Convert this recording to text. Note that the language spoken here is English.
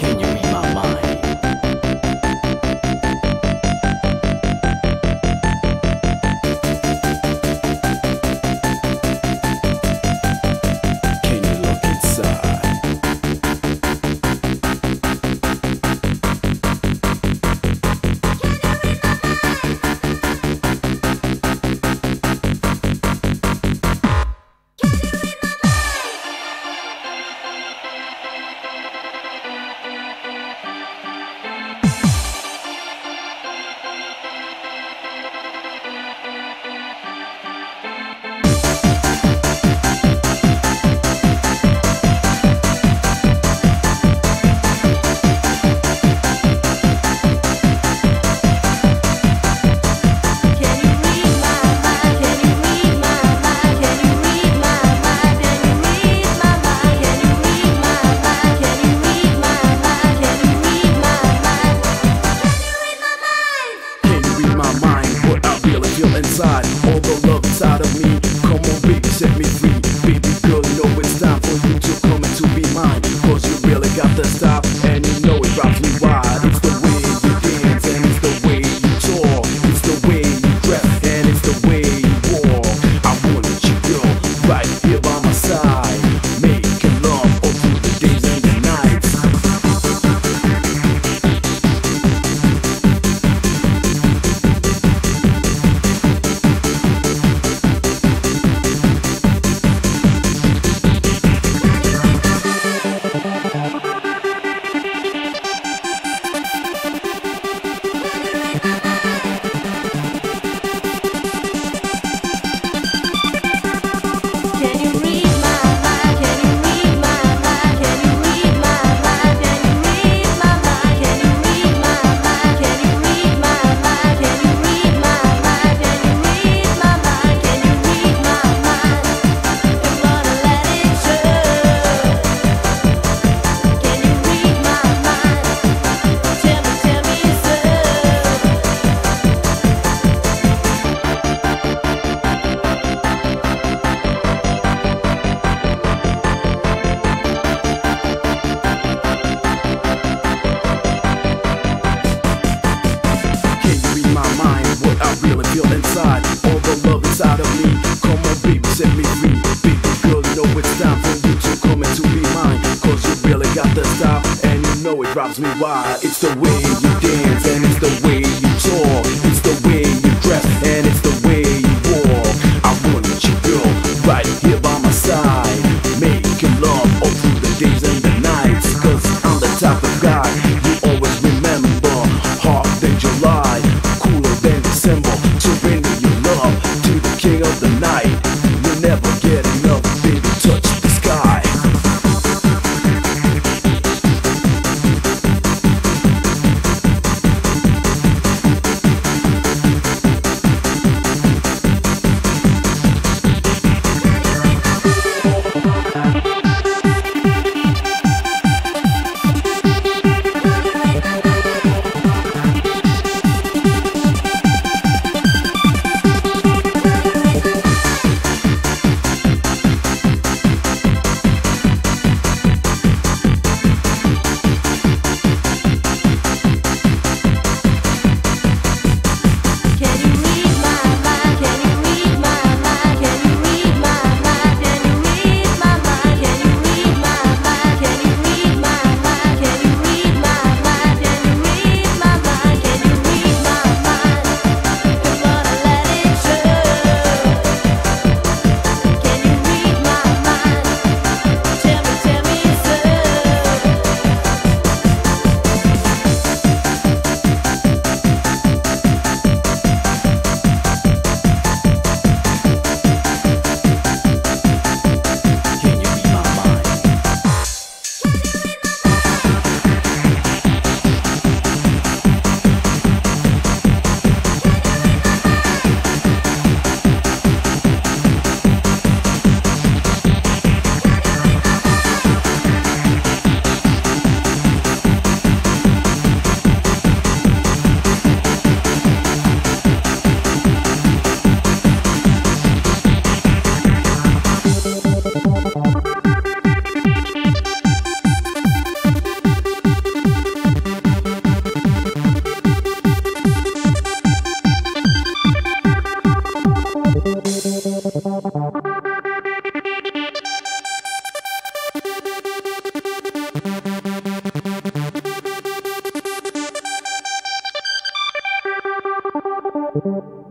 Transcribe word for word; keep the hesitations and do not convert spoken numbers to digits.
Can you read my mind? Can you look inside? Inside, all the love inside of me. Come on baby, set me free. Baby girl, you know it's time for you to come and to be mine. Cause you really got the style, and you know it drives me wild. It's the way you dance, and it's the way you talk. It's the way you dress, and it's the way you walk. I want you, girl, right here by my side, making love all through the days and the nights. Feel inside, all the love inside of me. Come on baby, set me free. Baby girl, you know it's time for you to come and to be mine. Cause you really got the style, and you know it drives me wild. It's the way you dance, and it's the way you talk. It's the way you dress, and it's the way you walk. I want you, girl, right here by my side, making love all through the days and the nights. Cause I'm the type of guy you always remember. Hot than July, cooler than December. Surrender your love to the king of the night. You'll never get enough, baby, touch the sky. Thank